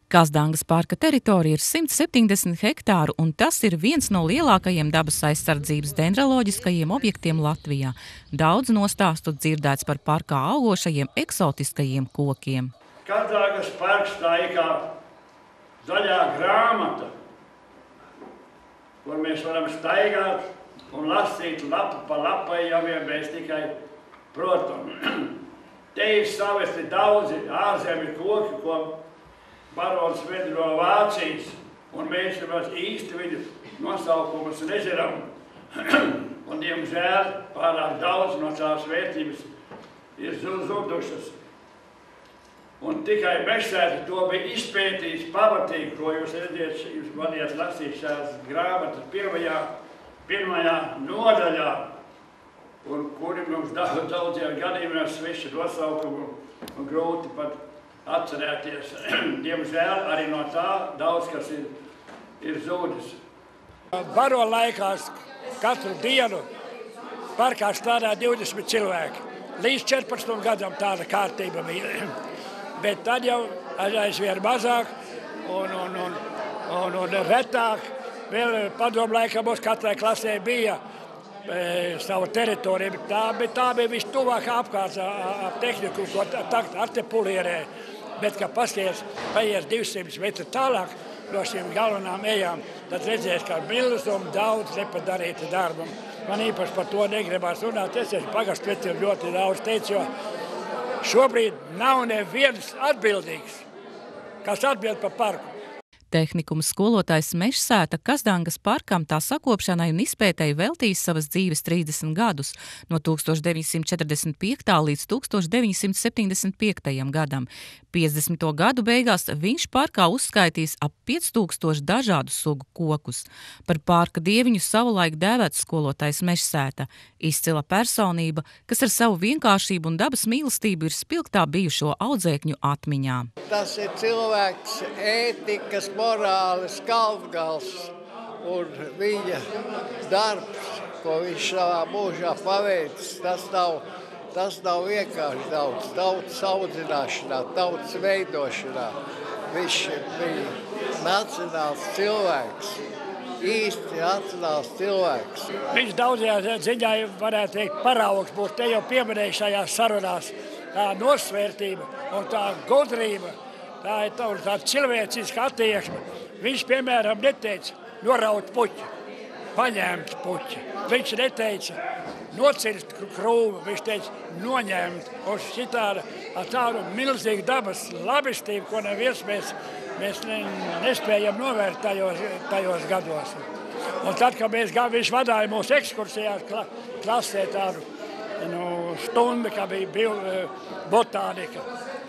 Kazdangas parka teritorija ir 170 hektāru, un tas ir viens no lielākajiem dabas aizsardzības dendroloģiskajiem objektiem Latvijā. Daudz nostāstu dzirdēts par parkā augošajiem eksotiskajiem kokiem. Kazdangas parks tā ir kā zaļā grāmata, kur mēs varam staigāt un lasīt lapu pa lapai, ja vien mēs tikai protam. Te ir savesti daudzi ārzemju koki, ko barons ved no Vācijas, un mēs īsti viņu nosaukumus nezinām. Un, diemžēl, pārāk daudz no tās vērtības ir zudušas. Un tikai Mežsēta to bija izpētījis pamatīgi, ko jūs redzat, jūs vadījāt lasīt šās grāmatas pirmajā nodaļā, un kuri mums daudziem gadījumiem sveši nosaukumu un grūti pat atcerēties. Diemžēl arī no tā daudz kas ir zudis. Baro laikās katru dienu parkā strādā 20 cilvēki. Līdz 14 gadam tāda kārtība bija. Bet tad jau aizvien mazāk un retāk. Vēl padomu laikā mums katrai klasē bija savu teritoriju. Tā bija vistuvākā apkārt ap tehniku, ko artepulierē. Bet, kad paskaties, paies 200 metri tālāk no šīm galvenām ejām, tad redzēs, ka milzuma daudz nepadarīta darba. Man īpaši par to negribās runāt. Es esmu pagastu veciem ļoti daudz teicu, jo šobrīd nav neviens atbildīgs, kas atbild par parku. Tehnikuma skolotājs Mežsēta Kazdangas parkam, tā sakopšanai un izpētei veltījis savas dzīves 30 gadus, no 1945. līdz 1975. gadam. 50. gadu beigās viņš parkā uzskaitīs ap 5000 dažādu sugu kokus. Par parka dieviņu savulaik dēvēts skolotājs Mežsēta, izcila personība, kas ar savu vienkāršību un dabas mīlestību ir spilgtā bijušo audzēkņu atmiņā. Tas ir cilvēks ētikas, morāles kalpgals un viņa darbs, ko viņš savā mūžā paveicis, tas nav vienkārši tautas audzināšanā, tautas veidošanā. Viņš bija nacionāls cilvēks, īsti nacionāls cilvēks. Viņš daudzajā ziņā varētu teikt paraugs, būs te jau pieminējuši šajās sarunās, tā nosvērtība un tā gudrība. Tā ir tā cilvēciska attieksme. Viņš, piemēram, neteica noraut puķi, paņemt puķi. Viņš neteica nocirst krūmu, viņš teica noņemt. Un šitāda tādu milzīgu dabas labestību, ko neviens mēs nespējam novērt tajos gados. Un tad, kad viņš vadāja mūsu ekskursijās klasē tādu stundu, kā bija botānika.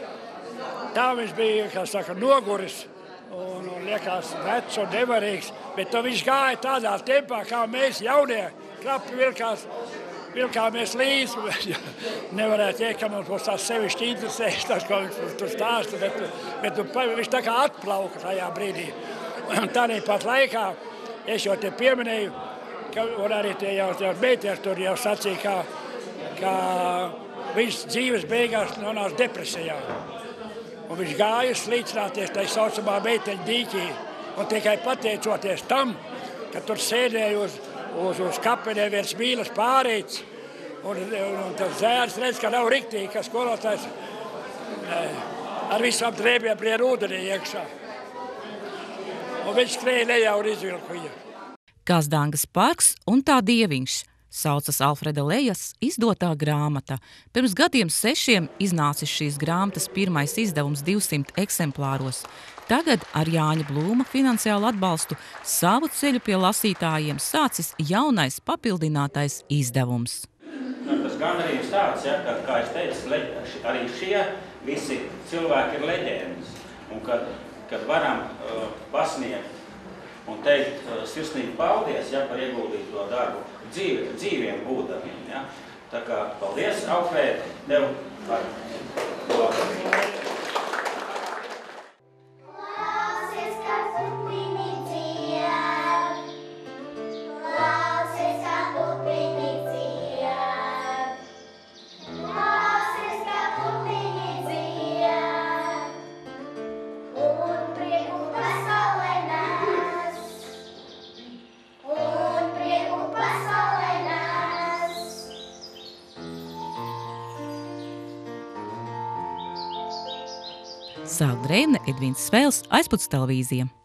Tā viņš bija, kā saka, noguris un liekas vecs un nevarīgs, bet viņš gāja tādā tempā, kā mēs jaunie krapi vilkāmies līdzi. Nevarētu teikt, ka mums tās sevišķi interesēs, tas, ko viņš tur stāsta, bet viņš tā kā atplauka tajā brīdī. Un tādā pat laikā, es jau te pieminēju, un arī tie jau meitēs tur jau sacīja, ka viņš dzīves beigās nonāca depresijā. Un viņš gāja slīcināties tai saucamā meiteņu dīķī. Un tikai pateicoties tam, ka tur sēdēja uz kapenē viens mīlas pārīts. Un tas zērs redz, ka nav riktīgi, ka skolotājs ar visām drēbiem prie ūdenī iekšā. Un viņš skrēja lejā un izvilka viņu. Kazdangas parks un tā dieviņš saucas Alfreda Lejas izdotā grāmata. Pirms gadiem 6 iznācis šīs grāmatas pirmais izdevums 200 eksemplāros. Tagad ar Jāņa Blūma finansiālu atbalstu savu ceļu pie lasītājiem sācis jaunais papildinātais izdevums. Tas gandarījums tāds, ka, kā es teicu, arī šie visi cilvēki ir leģendas. Un kad varam pasniegt un teikt sirsnīgi paldies par ieguldīto darbu dzīviem būdamiem. Ja? Tā kā paldies, Alfrēd, tev par to. Un Sāla Drēvne, Edvīns Svēls, Aizputs televīzija.